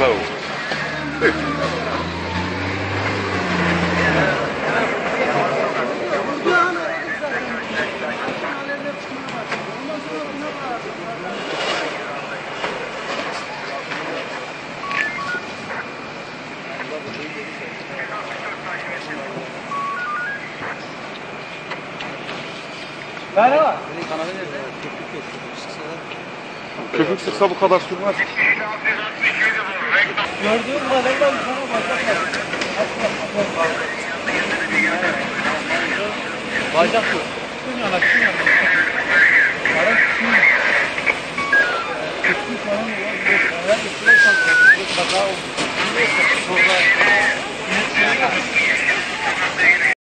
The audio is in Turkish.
Sağ ol. Peki. Merhaba. Köpük sıksa bu kadar sürmez. Gördüğüm kadarıyla sana bacak var. Bacak yok. Şun yana, şun yana. Araç şun yana. Köpük falan olan bir karar üstüne kalkıyor. Bir kaza oldu. Sonra